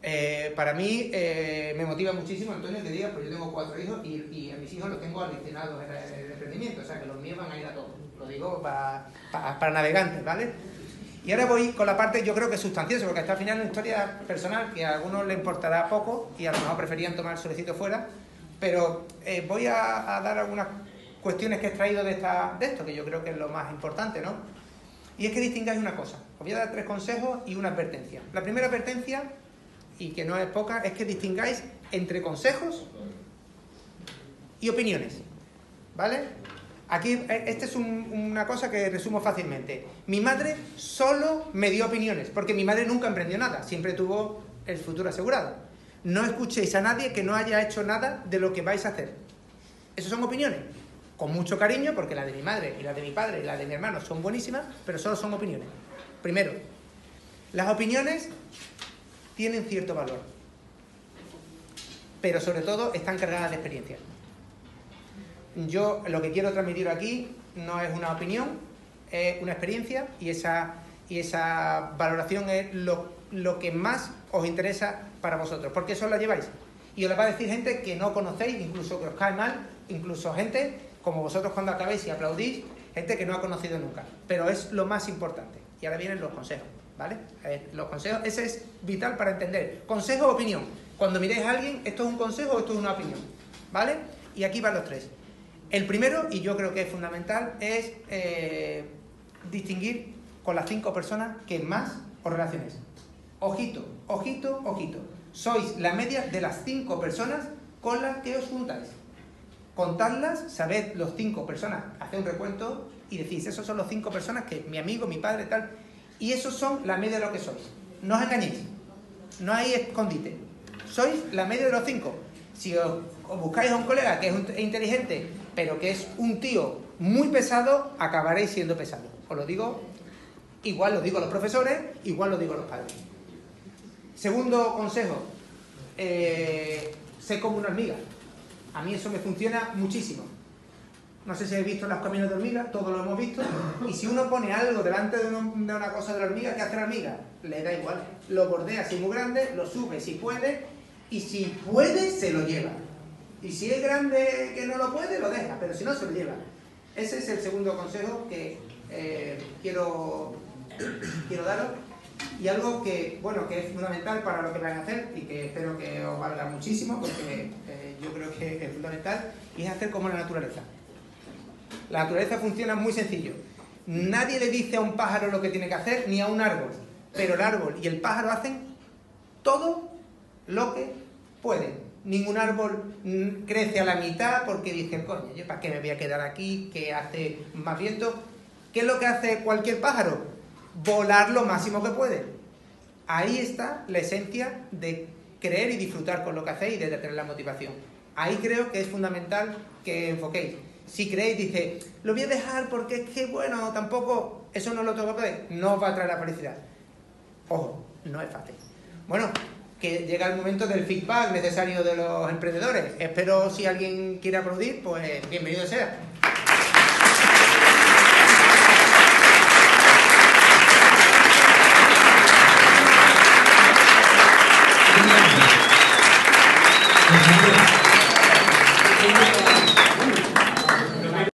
Para mí me motiva muchísimo, Antonio, que digas, pues yo tengo 4 hijos y a mis hijos los tengo adicionados en el emprendimiento, o sea que los míos van a ir a todos. Lo digo para navegantes, ¿vale? Y ahora voy con la parte, yo creo que sustanciosa, porque hasta al final es una historia personal que a algunos les importará poco y a lo mejor preferían tomar el solecito fuera, pero voy a dar algunas cuestiones que he extraído de esto, que yo creo que es lo más importante, ¿no? Y es que distingáis una cosa. Os voy a dar 3 consejos y una advertencia. La primera advertencia, y que no es poca, es que distingáis entre consejos y opiniones, ¿vale? Aquí, esta es una cosa que resumo fácilmente. Mi madre solo me dio opiniones, porque mi madre nunca emprendió nada, siempre tuvo el futuro asegurado. No escuchéis a nadie que no haya hecho nada de lo que vais a hacer. Esas son opiniones, con mucho cariño, porque la de mi madre y la de mi padre y la de mi hermano son buenísimas, pero solo son opiniones. Primero, las opiniones tienen cierto valor, pero sobre todo están cargadas de experiencia. Yo lo que quiero transmitir aquí no es una opinión, es una experiencia, y esa valoración es lo que más os interesa para vosotros, porque eso la lleváis. Y os la va a decir gente que no conocéis, incluso que os cae mal, incluso gente como vosotros cuando acabéis y aplaudís, gente que no ha conocido nunca. Pero es lo más importante. Y ahora vienen los consejos, ¿vale? Los consejos, ese es vital para entender. Consejo o opinión. Cuando miréis a alguien, ¿esto es un consejo o esto es una opinión? ¿Vale? Y aquí van los 3. El primero, y yo creo que es fundamental, es distinguir con las 5 personas que más os relacionéis. Ojito, ojito, ojito. Sois la media de las 5 personas con las que os juntáis. Contadlas, sabed los 5 personas, haced un recuento y decís, esos son los 5 personas que mi amigo, mi padre, tal, y esos son la media de lo que sois. No os engañéis, no hay escondite. Sois la media de los 5. Si os buscáis a un colega que es inteligente, pero que es un tío muy pesado, acabaréis siendo pesados. Os lo digo, igual lo digo a los profesores, igual lo digo a los padres. Segundo consejo, sé como una hormiga. A mí eso me funciona muchísimo. No sé si habéis visto los caminos de hormiga, todos lo hemos visto. Y si uno pone algo delante de una cosa de la hormiga, ¿qué hace la hormiga? Le da igual. Lo bordea si es muy grande, lo sube si puede, y si puede, se lo lleva. Y si es grande que no lo puede, lo deja, pero si no, se lo lleva. Ese es el segundo consejo que quiero daros. Y algo que, bueno, que es fundamental para lo que vais a hacer y que espero que os valga muchísimo, porque yo creo que es fundamental, y es hacer como la naturaleza. La naturaleza funciona muy sencillo. Nadie le dice a un pájaro lo que tiene que hacer, ni a un árbol, pero el árbol y el pájaro hacen todo lo que pueden. Ningún árbol crece a la mitad porque dice, coño, ¿yo para qué me voy a quedar aquí? Que hace más viento. ¿Qué es lo que hace cualquier pájaro? Volar lo máximo que puede. Ahí está la esencia de creer y disfrutar con lo que hacéis y de tener la motivación. Ahí creo que es fundamental que enfoquéis. Si creéis, dice, lo voy a dejar porque es que, bueno, tampoco, eso no lo tengo que poder, no os va a traer la felicidad. Ojo, no es fácil. Bueno, que llega el momento del feedback necesario de los emprendedores. Espero, si alguien quiere aplaudir, pues bienvenido sea.